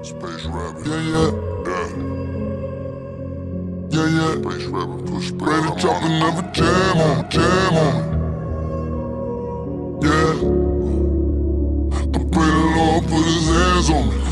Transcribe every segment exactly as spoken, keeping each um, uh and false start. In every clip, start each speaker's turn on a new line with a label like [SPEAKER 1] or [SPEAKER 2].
[SPEAKER 1] Space Rabbit. Yeah, yeah. Yeah. Yeah, yeah. Space Rabbit. Push space. Ready to chop and never jam on me. Jam on me. Yeah. I pray the Lord put his hands on me.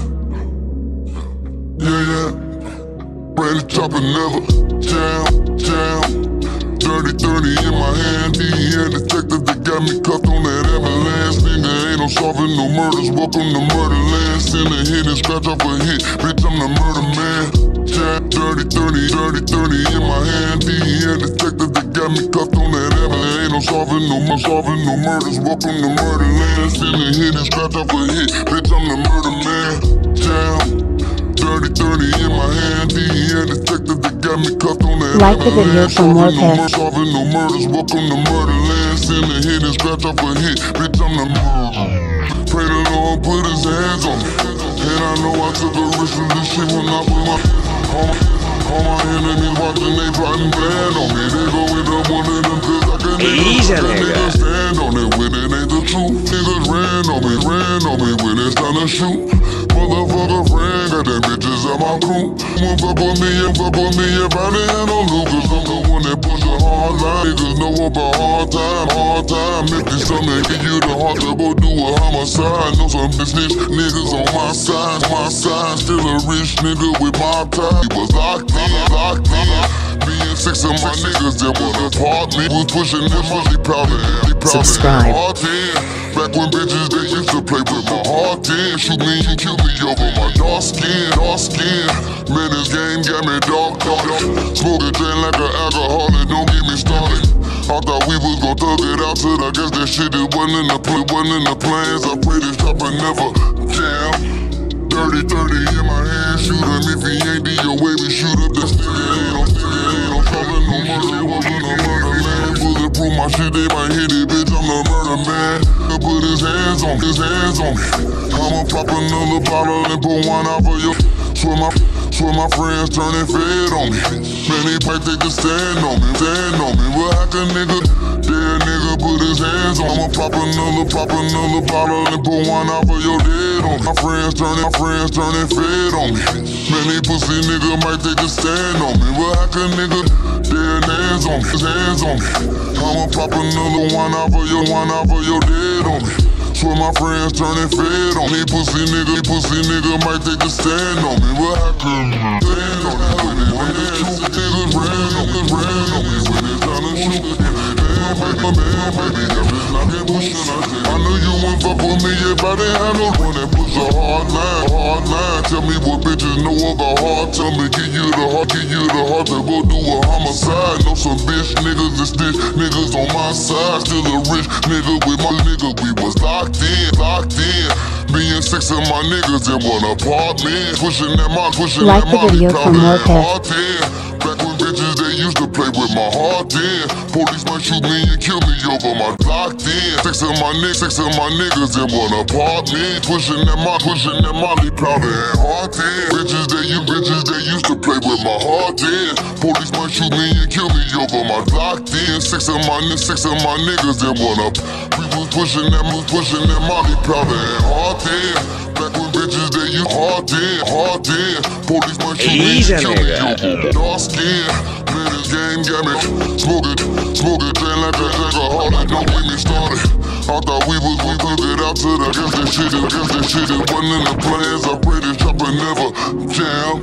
[SPEAKER 1] Yeah, yeah. Ready to chop and never jam, jam. Dirty thirty in my hand. D E A detective that got me cuffed on that avalanche. Nigga ain't no solving no murders. Welcome to murderland. Send a hit and scratch off a hit. Bitch, I'm the murder man. Jam, dirty thirty, dirty thirty in my hand. D E A detective that got me cuffed on that avalanche. Ain't no solving no more solving no murders. Welcome to murderland. Send a hit and scratch off a hit. Bitch, I'm the murder man. Jam. Dirty thirty in my hand, D E A detective that got me cuffed on that.
[SPEAKER 2] Like the video for more tips.
[SPEAKER 1] Solving no murders, welcome to murderland. Send a hit and scratch off a hit, bitch, I'm the murderer. Pray the Lord put his hands on me. And I know I took a risk with this shit when I put my all my, all my enemies watching, they plotting bad on me. They go with up one of them cause I can niggas, niggas stand on it when it ain't the truth. Niggas ran on me, ran on me when it's time to shoot. Motherfucker friend, got them bitches at my crew. Won't fuck with me and fuck with me if I didn't have no loot. Cause I'm the one that push a hard line. Niggas know about hard time, hard time. If this something give you the heart to go do a homicide. Know some bitch niggas on my side, my side. Still a rich nigga with my tie. He was locked in, locked in. Being six of my niggas that wanna part me. Was pushing that money powder and they powder.
[SPEAKER 2] Subscribe.
[SPEAKER 1] Hard in. Back when bitches they used to play with my heart in. Shoot me and kill me over my dark skin, dark skin. Man, this game got me dark, dark, dark. Smoking drain like an alcoholic, don't get me started. I thought we was gon' thug it out till I guess that shit it wasn't in the play, wasn't in the plans. I pray this chopper never jam. Dirty thirty in my hand, shoot him if he ain't D O A, we shoot up this nigga. Ain't no nigga, ain't no solving no murder, welcome to murder land. Bulletproof my shit, they might hit it, bitch, I'm the murder man. Put his hands on me, his hands on me. I'ma pop another bottle and put one out for you. Swear my, swear my friends turning fed on me. Man, they might take a stand on me, stand on me. But how can nigga, dead nigga put his hands on me? I'ma pop another, pop another bottle and put one out for your dead on me. My friends turning, my friends turning fed on me. Man, they pussy nigga might take a stand on me. But how can nigga, dead hands on me, his hands on me. I'ma pop another one out for your, one out for your dead on me. Swear my friends turning fed on me. Pussy nigga, pussy nigga might take a stand on me. But I couldn't stand on me. When it, when it's true, niggas ran on me, ran on me. When it's time to shoot, man, baby, man, baby, I'm just not getting pushing. I say, I knew you wouldn't fuck with me if I didn't have no one that push a hard line, hard line. Tell me what bitches know about hard. Tell me, give you the heart, give you the heart to go do a homicide. Know some bitch niggas and stitch niggas on my side. Still a rich nigga with my nigga, we was locked in, locked in. Me and six of my niggas in one apartment. Pushing that mouth, pushing
[SPEAKER 2] like
[SPEAKER 1] that mouth.
[SPEAKER 2] the video for more tips.
[SPEAKER 1] Back when bitches they used to play with my heart in. Police might shoot me and kill me over my locked in. Six of my niggas, six of my niggas in one apartment. Pushing that mouth, pushing that molly powder and heart in. Bitches they you bitches they used to play with my heart in. Police might shoot me and kill me over my locked in. Six of my six of my niggas in one up. We was pushing that, was pushing that molly powder and heart in. Back when bitches they used hard in, hard in. Police might shoot me and kill me over dark skin. Man, this game got me smoking, smoking drain like a alcoholic. Don't get me started. I thought we was we took it out to the guess that shit, I guess that shit it wasn't in the plans. I pray this chopper never jam.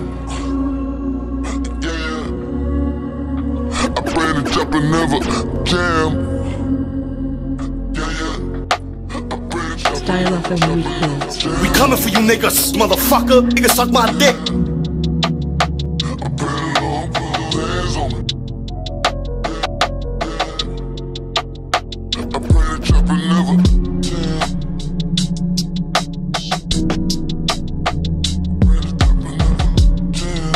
[SPEAKER 1] Yeah, I pray the chopper never jam.
[SPEAKER 2] Stirofome Weekends.
[SPEAKER 3] We coming for you niggas, motherfucker. Niggas suck my dick.
[SPEAKER 1] I pray the Lord put his hands on me. I pray the chopper never jam. I pray the chopper never jam.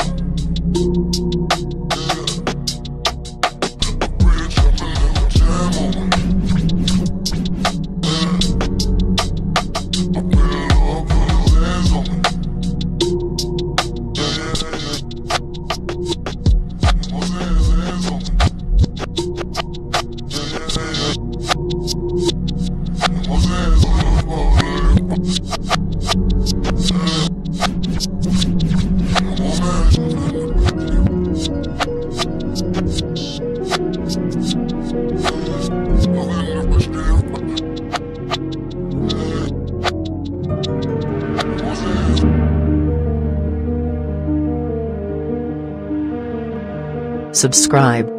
[SPEAKER 1] I pray the chopper never jam on me. I pray the Lord put his hands on me.
[SPEAKER 4] Subscribe.